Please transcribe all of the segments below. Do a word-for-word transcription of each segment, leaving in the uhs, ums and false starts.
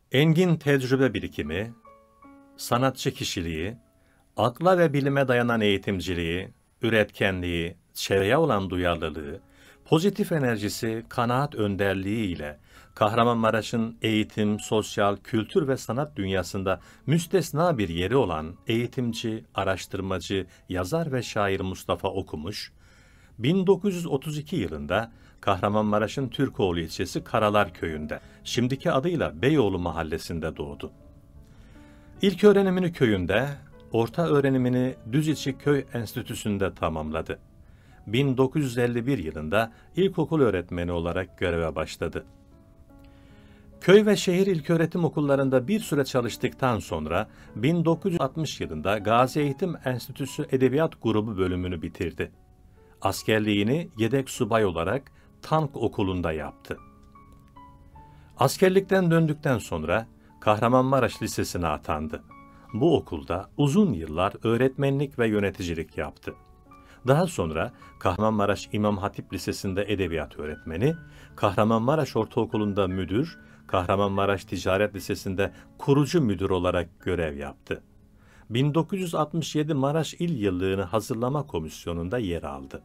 Engin tecrübe birikimi, sanatçı kişiliği, akla ve bilime dayanan eğitimciliği, üretkenliği, çevreye olan duyarlılığı, pozitif enerjisi, kanaat önderliği ile Kahramanmaraş'ın eğitim, sosyal, kültür ve sanat dünyasında müstesna bir yeri olan eğitimci, araştırmacı, yazar ve şair Mustafa Okumuş, bin dokuz yüz otuz iki yılında Kahramanmaraş'ın Türkoğlu ilçesi Karalar köyünde, şimdiki adıyla Beyoğlu mahallesinde doğdu. İlk öğrenimini köyünde, orta öğrenimini Düziçi Köy Enstitüsü'nde tamamladı. bin dokuz yüz elli bir yılında ilkokul öğretmeni olarak göreve başladı. Köy ve şehir ilköğretim okullarında bir süre çalıştıktan sonra bin dokuz yüz altmış yılında Gazi Eğitim Enstitüsü Edebiyat Grubu bölümünü bitirdi. Askerliğini yedek subay olarak Tank Okulu'nda yaptı. Askerlikten döndükten sonra Kahramanmaraş Lisesi'ne atandı. Bu okulda uzun yıllar öğretmenlik ve yöneticilik yaptı. Daha sonra Kahramanmaraş İmam Hatip Lisesi'nde edebiyat öğretmeni, Kahramanmaraş Ortaokulu'nda müdür, Kahramanmaraş Ticaret Lisesi'nde kurucu müdür olarak görev yaptı. bin dokuz yüz altmış yedi Maraş İl Yıllığını Hazırlama Komisyonu'nda yer aldı.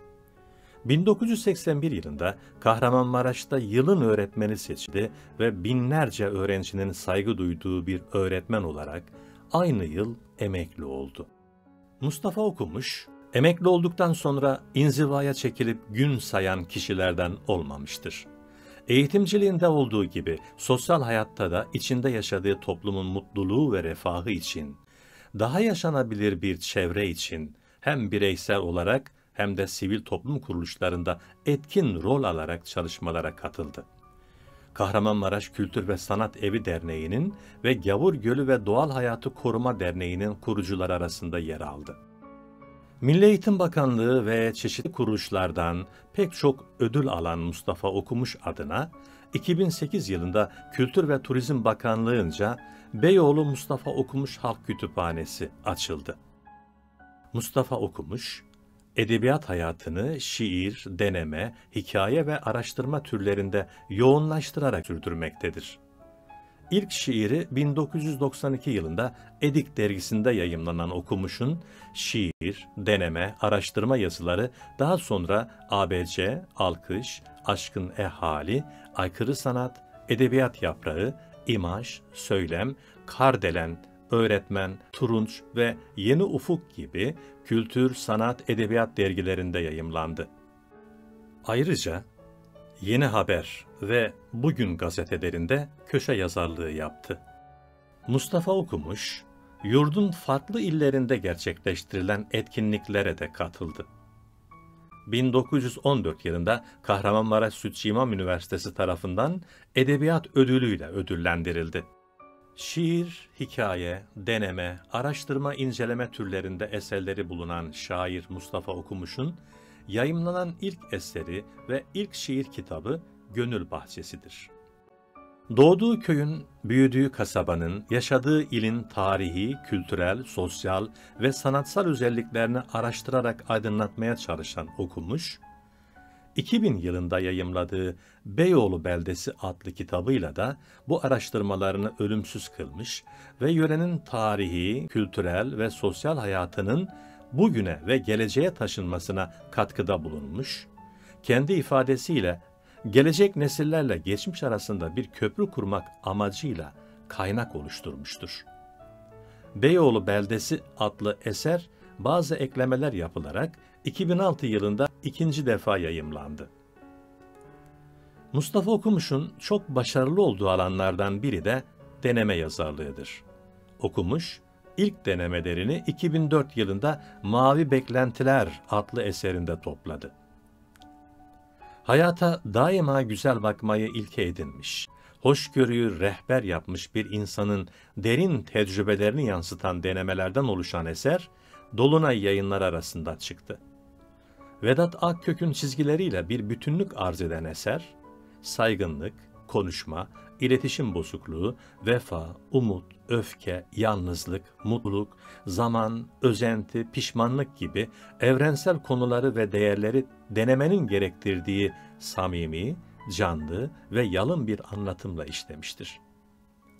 bin dokuz yüz seksen bir yılında Kahramanmaraş'ta yılın öğretmeni seçildi ve binlerce öğrencinin saygı duyduğu bir öğretmen olarak aynı yıl emekli oldu. Mustafa Okumuş, emekli olduktan sonra inzivaya çekilip gün sayan kişilerden olmamıştır. Eğitimciliğinde olduğu gibi sosyal hayatta da içinde yaşadığı toplumun mutluluğu ve refahı için, daha yaşanabilir bir çevre için hem bireysel olarak hem de sivil toplum kuruluşlarında etkin rol alarak çalışmalara katıldı. Kahramanmaraş Kültür ve Sanat Evi Derneği'nin ve Gavur Gölü ve Doğal Hayatı Koruma Derneği'nin kurucuları arasında yer aldı. Milli Eğitim Bakanlığı ve çeşitli kuruluşlardan pek çok ödül alan Mustafa Okumuş adına iki bin sekiz yılında Kültür ve Turizm Bakanlığı'nca Beyoğlu Mustafa Okumuş Halk Kütüphanesi açıldı. Mustafa Okumuş, edebiyat hayatını şiir, deneme, hikaye ve araştırma türlerinde yoğunlaştırarak sürdürmektedir. İlk şiiri bin dokuz yüz doksan iki yılında Edik dergisinde yayımlanan Okumuş'un şiir, deneme, araştırma yazıları daha sonra A B C, Alkış, Aşkın Ehali, Aykırı Sanat, Edebiyat Yaprağı, İmaj, Söylem, Kardelen, Öğretmen, Turunç ve Yeni Ufuk gibi kültür, sanat, edebiyat dergilerinde yayımlandı. Ayrıca Yeni Haber ve Bugün gazetelerinde köşe yazarlığı yaptı. Mustafa Okumuş, yurdun farklı illerinde gerçekleştirilen etkinliklere de katıldı. bin dokuz yüz on dört yılında Kahramanmaraş Sütçü İmam Üniversitesi tarafından Edebiyat Ödülü'yle ödüllendirildi. Şiir, hikaye, deneme, araştırma, inceleme türlerinde eserleri bulunan şair Mustafa Okumuş'un yayımlanan ilk eseri ve ilk şiir kitabı Gönül Bahçesi'dir. Doğduğu köyün, büyüdüğü kasabanın, yaşadığı ilin tarihi, kültürel, sosyal ve sanatsal özelliklerini araştırarak aydınlatmaya çalışan Okumuş, iki bin yılında yayımladığı Beyoğlu Beldesi adlı kitabıyla da bu araştırmalarını ölümsüz kılmış ve yörenin tarihi, kültürel ve sosyal hayatının bugüne ve geleceğe taşınmasına katkıda bulunmuş, kendi ifadesiyle gelecek nesillerle geçmiş arasında bir köprü kurmak amacıyla kaynak oluşturmuştur. Beyoğlu Beldesi adlı eser bazı eklemeler yapılarak iki bin altı yılında ikinci defa yayımlandı. Mustafa Okumuş'un çok başarılı olduğu alanlardan biri de deneme yazarlığıdır. Okumuş, ilk denemelerini iki bin dört yılında Mavi Beklentiler adlı eserinde topladı. Hayata daima güzel bakmayı ilke edinmiş, hoşgörüyü rehber yapmış bir insanın derin tecrübelerini yansıtan denemelerden oluşan eser, Dolunay Yayınları arasında çıktı. Vedat Akkök'ün çizgileriyle bir bütünlük arz eden eser, saygınlık, konuşma, iletişim bozukluğu, vefa, umut, öfke, yalnızlık, mutluluk, zaman, özenti, pişmanlık gibi evrensel konuları ve değerleri denemenin gerektirdiği samimi, canlı ve yalın bir anlatımla işlemiştir.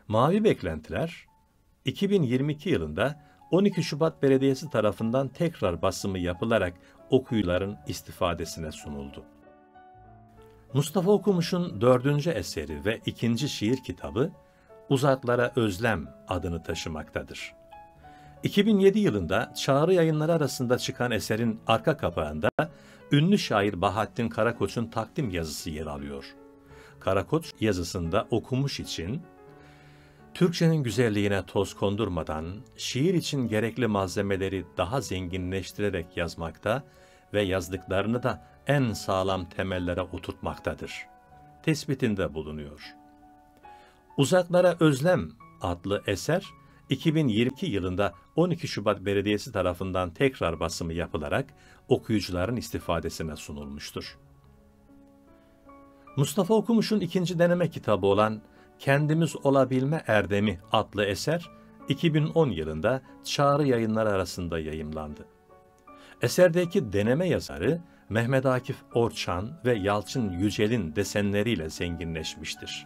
Mavi Beklentiler, iki bin yirmi iki yılında on iki Şubat Belediyesi tarafından tekrar basımı yapılarak okuyucuların istifadesine sunuldu. Mustafa Okumuş'un dördüncü eseri ve ikinci şiir kitabı Uzaklara Özlem adını taşımaktadır. iki bin yedi yılında Çağrı Yayınları arasında çıkan eserin arka kapağında ünlü şair Bahattin Karakoç'un takdim yazısı yer alıyor. Karakoç yazısında Okumuş için Türkçenin güzelliğine toz kondurmadan şiir için gerekli malzemeleri daha zenginleştirerek yazmakta ve yazdıklarını da en sağlam temellere oturtmaktadır tespitinde bulunuyor. Uzaklara Özlem adlı eser iki bin yirmi iki yılında on iki Şubat Belediyesi tarafından tekrar basımı yapılarak okuyucuların istifadesine sunulmuştur. Mustafa Okumuş'un ikinci deneme kitabı olan Kendimiz Olabilme Erdemi adlı eser iki bin on yılında Çağrı Yayınları arasında yayımlandı. Eserdeki deneme yazarı Mehmet Akif Orçan ve Yalçın Yücel'in desenleriyle zenginleşmiştir.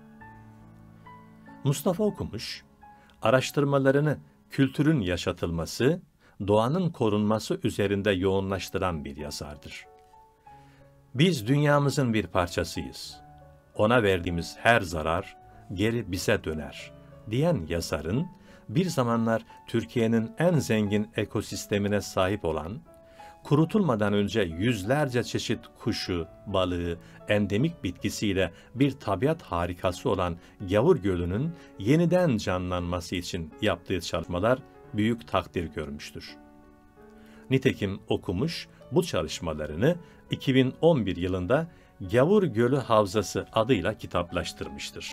Mustafa Okumuş, araştırmalarını kültürün yaşatılması, doğanın korunması üzerinde yoğunlaştıran bir yazardır. Biz dünyamızın bir parçasıyız. Ona verdiğimiz her zarar geri bize döner diyen yazarın, bir zamanlar Türkiye'nin en zengin ekosistemine sahip olan, kurutulmadan önce yüzlerce çeşit kuşu, balığı, endemik bitkisiyle bir tabiat harikası olan Gavur Gölü'nün yeniden canlanması için yaptığı çalışmalar büyük takdir görmüştür. Nitekim Okumuş bu çalışmalarını iki bin on bir yılında Gavur Gölü Havzası adıyla kitaplaştırmıştır.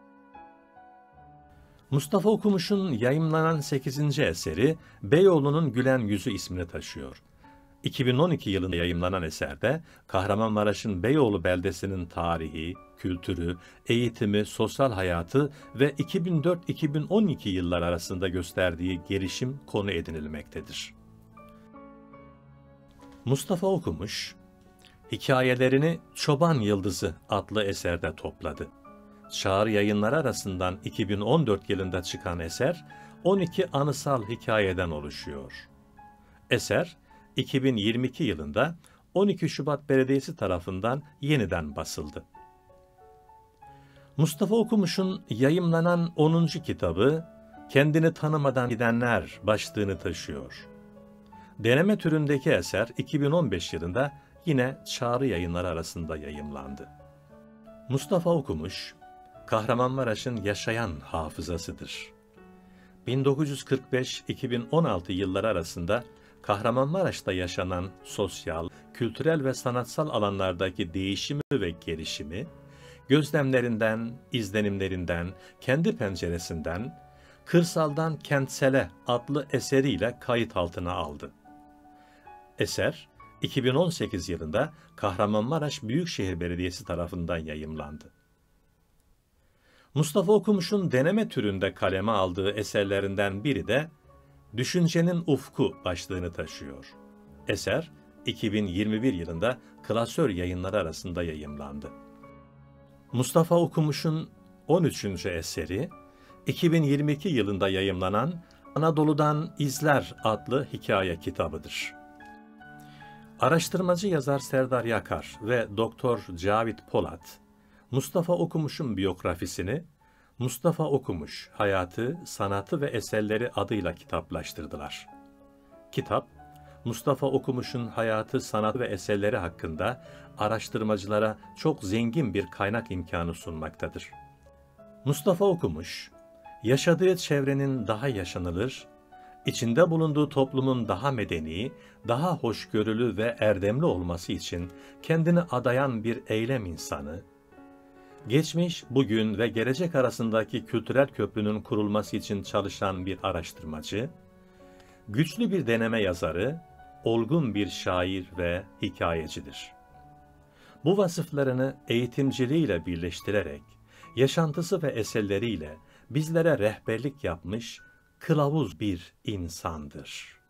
Mustafa Okumuş'un yayımlanan sekizinci eseri Beyoğlu'nun Gülen Yüzü ismini taşıyor. iki bin on iki yılında yayımlanan eserde Kahramanmaraş'ın Beyoğlu beldesinin tarihi, kültürü, eğitimi, sosyal hayatı ve iki bin dört iki bin on iki yıllar arasında gösterdiği gelişim konu edinilmektedir. Mustafa Okumuş, hikayelerini Çoban Yıldızı adlı eserde topladı. Çağrı Yayınları arasından iki bin on dört yılında çıkan eser on iki anısal hikayeden oluşuyor. Eser iki bin yirmi iki yılında on iki Şubat Belediyesi tarafından yeniden basıldı. Mustafa Okumuş'un yayımlanan onuncu kitabı Kendini Tanımadan Gidenler başlığını taşıyor. Deneme türündeki eser iki bin on beş yılında yine Çağrı Yayınları arasında yayımlandı. Mustafa Okumuş, Kahramanmaraş'ın yaşayan hafızasıdır. bin dokuz yüz kırk beş iki bin on altı yılları arasında Kahramanmaraş'ta yaşanan sosyal, kültürel ve sanatsal alanlardaki değişimi ve gelişimi, gözlemlerinden, izlenimlerinden, kendi penceresinden, Kırsaldan Kentsele adlı eseriyle kayıt altına aldı. Eser, iki bin on sekiz yılında Kahramanmaraş Büyükşehir Belediyesi tarafından yayımlandı. Mustafa Okumuş'un deneme türünde kaleme aldığı eserlerinden biri de Düşüncenin Ufku başlığını taşıyor. Eser, iki bin yirmi bir yılında Klasör Yayınları arasında yayımlandı. Mustafa Okumuş'un on üçüncü eseri, iki bin yirmi iki yılında yayımlanan Anadolu'dan İzler adlı hikaye kitabıdır. Araştırmacı yazar Serdar Yakar ve Doktor Cavit Polat, Mustafa Okumuş'un biyografisini Mustafa Okumuş, Hayatı, Sanatı ve Eserleri adıyla kitaplaştırdılar. Kitap, Mustafa Okumuş'un hayatı, sanatı ve eserleri hakkında araştırmacılara çok zengin bir kaynak imkanı sunmaktadır. Mustafa Okumuş, yaşadığı çevrenin daha yaşanılır, içinde bulunduğu toplumun daha medeni, daha hoşgörülü ve erdemli olması için kendini adayan bir eylem insanı, geçmiş, bugün ve gelecek arasındaki kültürel köprünün kurulması için çalışan bir araştırmacı, güçlü bir deneme yazarı, olgun bir şair ve hikayecidir. Bu vasıflarını eğitimciliğiyle birleştirerek, yaşantısı ve eserleriyle bizlere rehberlik yapmış, kılavuz bir insandır.